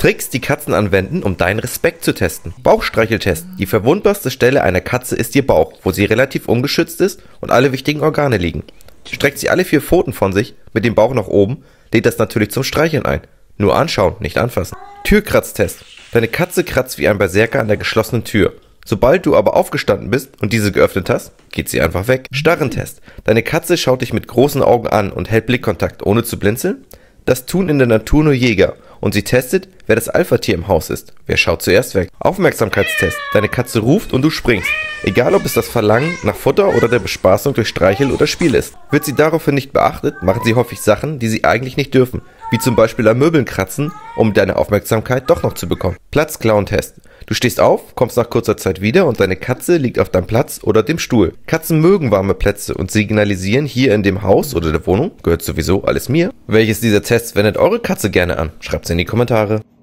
Tricks, die Katzen anwenden, um deinen Respekt zu testen. Bauchstreicheltest. Die verwundbarste Stelle einer Katze ist ihr Bauch, wo sie relativ ungeschützt ist und alle wichtigen Organe liegen. Streckt sie alle 4 Pfoten von sich, mit dem Bauch nach oben, lädt das natürlich zum Streicheln ein. Nur anschauen, nicht anfassen. Türkratztest. Deine Katze kratzt wie ein Berserker an der geschlossenen Tür. Sobald du aber aufgestanden bist und diese geöffnet hast, geht sie einfach weg. Starrentest. Deine Katze schaut dich mit großen Augen an und hält Blickkontakt, ohne zu blinzeln. Das tun in der Natur nur Jäger und sie testet, wer das Alpha-Tier im Haus ist. Wer schaut zuerst weg? Aufmerksamkeitstest. Deine Katze ruft und du springst. Egal ob es das Verlangen nach Futter oder der Bespaßung durch Streichel oder Spiel ist. Wird sie daraufhin nicht beachtet, machen sie häufig Sachen, die sie eigentlich nicht dürfen. Wie zum Beispiel an Möbeln kratzen, um deine Aufmerksamkeit doch noch zu bekommen. Platzklauen-Test. Du stehst auf, kommst nach kurzer Zeit wieder und deine Katze liegt auf deinem Platz oder dem Stuhl. Katzen mögen warme Plätze und signalisieren hier in dem Haus oder der Wohnung, gehört sowieso alles mir. Welches dieser Tests wendet eure Katze gerne an? Schreibt's in die Kommentare.